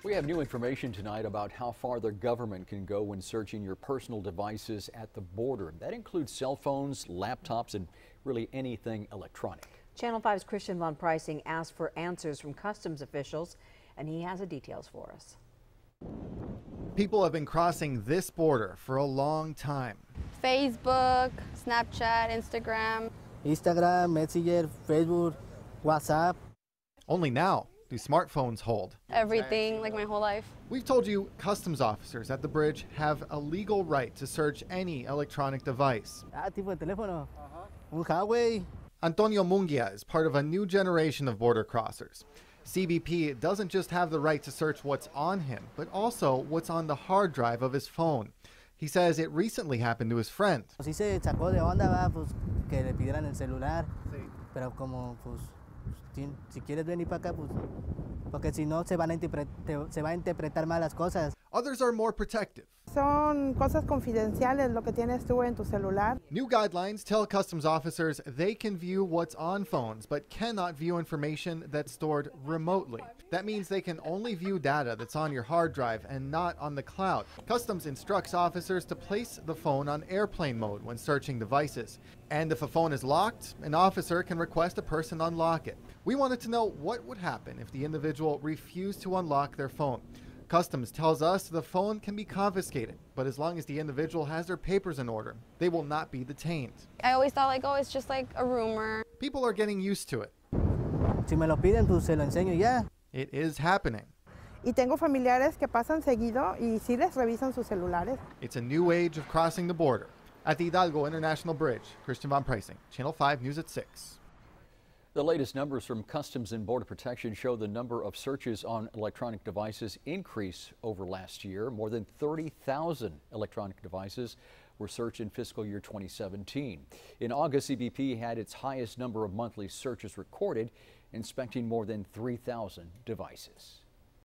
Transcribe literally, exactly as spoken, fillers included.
We have new information tonight about how far the government can go when searching your personal devices at the border. That includes cell phones, laptops, and really anything electronic. Channel five's Christian Von Preissing asked for answers from customs officials, and he has the details for us. People have been crossing this border for a long time. Facebook, Snapchat, Instagram. Instagram, Messenger, Facebook, WhatsApp. Only now do smartphones hold. Everything, like my whole life. We've told you customs officers at the bridge have a legal right to search any electronic device. Ah, tipo de teléfono. Un Huawei. Antonio Munguia is part of a new generation of border crossers. C B P doesn't just have the right to search what's on him, but also what's on the hard drive of his phone. He says it recently happened to his friend. Sí se sacó de onda, va, pues, que le pidieran el celular. Sí. Pero como, pues, si quieres venir para acá, pues, porque si no se van a interpretar, se va a interpretar mal las cosas. Others are more protective. Son cosas confidenciales lo que tienes tú en tu celular. New guidelines tell customs officers they can view what's on phones, but cannot view information that's stored remotely. That means they can only view data that's on your hard drive and not on the cloud. Customs instructs officers to place the phone on airplane mode when searching devices. And if a phone is locked, an officer can request a person unlock it. We wanted to know what would happen if the individual refused to unlock their phone. Customs tells us the phone can be confiscated, but as long as the individual has their papers in order, they will not be detained. I always thought like, oh, it's just like a rumor. People are getting used to it. Si me lo piden, pues se lo enseño ya. It is happening. Y tengo familiares que pasan seguido y sí les revisan sus celulares. It's a new age of crossing the border. At the Hidalgo International Bridge, Christian Von Preissing, Channel five News at six. The latest numbers from Customs and Border Protection show the number of searches on electronic devices increase over last year. More than thirty thousand electronic devices were searched in fiscal year twenty seventeen. In August, C B P had its highest number of monthly searches recorded, inspecting more than three thousand devices.